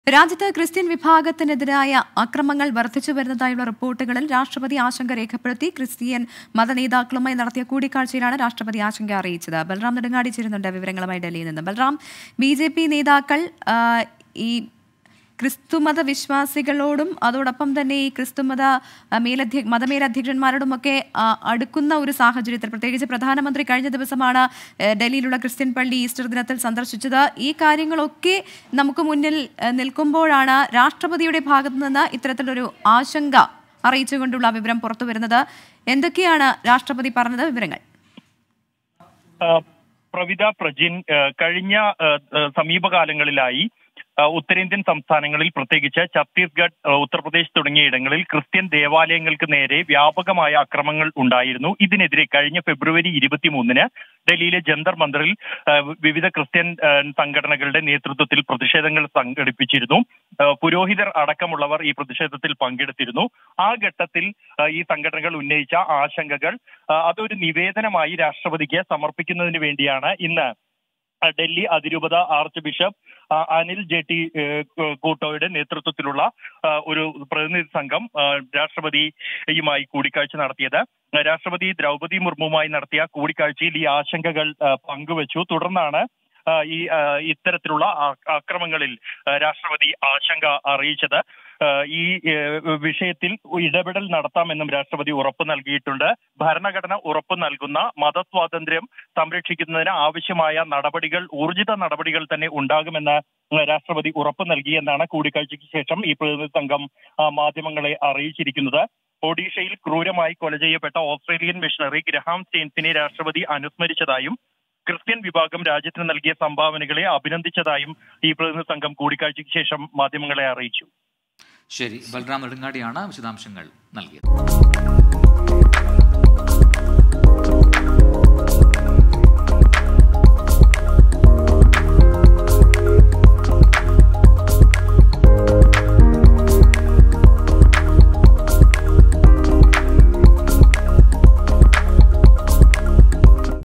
രാജ്യത്ത് ക്രിസ്ത്യൻ വിഭാഗത്തിനെതിരായ അക്രമങ്ങൾ വർദ്ധിച്ചു വരുന്നതായുള്ള റിപ്പോർട്ടുകളിൽ രാഷ്ട്രപതി ആശങ്ക രേഖപ്പെടുത്തി. ക്രിസ്ത്യൻ മതനേതാക്കളുമായി നടത്തിയ കൂടിക്കാഴ്ചയിലാണ് രാഷ്ട്രപതി ആശങ്ക അറിയിച്ചത്. ബൽറാം നെടുങ്ങാടി ചേരുന്നുണ്ട് വിവരങ്ങളുമായി ഡൽഹിയിൽ നിന്ന്. ബൽറാം, BJP നേതാക്കൾ ഈ ക്രിസ്തുമത വിശ്വാസികളോടും അതോടൊപ്പം തന്നെ ഈ ക്രിസ്തുമത മതമേലധ്യക്ഷന്മാരോടുമൊക്കെ അടുക്കുന്ന ഒരു സാഹചര്യത്തിൽ, പ്രത്യേകിച്ച് പ്രധാനമന്ത്രി കഴിഞ്ഞ ദിവസമാണ് ഡൽഹിയിലുള്ള ക്രിസ്ത്യൻ പള്ളി ഈസ്റ്റർ ദിനത്തിൽ സന്ദർശിച്ചത്. ഈ കാര്യങ്ങളൊക്കെ നമുക്ക് മുന്നിൽ നിൽക്കുമ്പോഴാണ് രാഷ്ട്രപതിയുടെ ഭാഗത്തു നിന്ന് ഇത്തരത്തിലൊരു ആശങ്ക അറിയിച്ചുകൊണ്ടുള്ള വിവരം പുറത്തു വരുന്നത്. എന്തൊക്കെയാണ് രാഷ്ട്രപതി പറഞ്ഞത്? വിവരങ്ങൾ. പ്രവിത പ്രജിൻ, കഴിഞ്ഞ സമീപകാലങ്ങളിലായി ഉത്തരേന്ത്യൻ സംസ്ഥാനങ്ങളിൽ, പ്രത്യേകിച്ച് ഛത്തീസ്ഗഡ്, ഉത്തർപ്രദേശ് തുടങ്ങിയ ഇടങ്ങളിൽ ക്രിസ്ത്യൻ ദേവാലയങ്ങൾക്ക് നേരെ വ്യാപകമായ അക്രമങ്ങൾ ഉണ്ടായിരുന്നു. ഇതിനെതിരെ കഴിഞ്ഞ ഫെബ്രുവരി 23-ന് ഡൽഹിയിലെ ജന്തർ മന്ദറിൽ വിവിധ ക്രിസ്ത്യൻ സംഘടനകളുടെ നേതൃത്വത്തിൽ പ്രതിഷേധങ്ങൾ സംഘടിപ്പിച്ചിരുന്നു. പുരോഹിതർ അടക്കമുള്ളവർ ഈ പ്രതിഷേധത്തിൽ പങ്കെടുത്തിരുന്നു. ആ ഘട്ടത്തിൽ ഈ സംഘടനകൾ ഉന്നയിച്ച ആശങ്കകൾ അതൊരു നിവേദനമായി രാഷ്ട്രപതിക്ക് സമർപ്പിക്കുന്നതിന് വേണ്ടിയാണ് ഇന്ന് ഡൽഹി അതിരൂപത ആർച്ച് ബിഷപ്പ് അനിൽ ജെട്ടി കൂട്ടോയുടെ നേതൃത്വത്തിലുള്ള ഒരു പ്രതിനിധി സംഘം രാഷ്ട്രപതിയുമായി കൂടിക്കാഴ്ച നടത്തിയത്. രാഷ്ട്രപതി ദ്രൗപദി മുർമുവുമായി നടത്തിയ കൂടിക്കാഴ്ചയിൽ ഈ ആശങ്കകൾ പങ്കുവച്ചു. തുടർന്നാണ് ഇത്തരത്തിലുള്ള അക്രമങ്ങളിൽ രാഷ്ട്രപതി ആശങ്ക അറിയിച്ചത്. ഈ വിഷയത്തിൽ ഇടപെടൽ നടത്താമെന്നും രാഷ്ട്രപതി ഉറപ്പ് നൽകിയിട്ടുണ്ട്. ഭരണഘടന ഉറപ്പ് നൽകുന്ന മതസ്വാതന്ത്ര്യം സംരക്ഷിക്കുന്നതിന് ആവശ്യമായ നടപടികൾ, ഊർജിത നടപടികൾ തന്നെ ഉണ്ടാകുമെന്ന് രാഷ്ട്രപതി ഉറപ്പ് നൽകിയെന്നാണ് കൂടിക്കാഴ്ചയ്ക്ക് ശേഷം ഈ പ്രതിനിധി സംഘം മാധ്യമങ്ങളെ അറിയിച്ചിരിക്കുന്നത്. ഒഡീഷയിൽ ക്രൂരമായി കൊല ചെയ്യപ്പെട്ട ഓസ്ട്രേലിയൻ മിഷണറി ഗ്രഹാം സ്റ്റെയിൻസിനെ രാഷ്ട്രപതി അനുസ്മരിച്ചതായും ക്രിസ്ത്യൻ വിഭാഗം രാജ്യത്തിന് നൽകിയ സംഭാവനകളെ അഭിനന്ദിച്ചതായും ഈ പ്രതിനിധി സംഘം കൂടിക്കാഴ്ചയ്ക്ക് ശേഷം മാധ്യമങ്ങളെ അറിയിച്ചു. ശരി, ബൽറാം നെടുങ്ങാടിയാണ് വിശദാംശങ്ങൾ നൽകിയത്.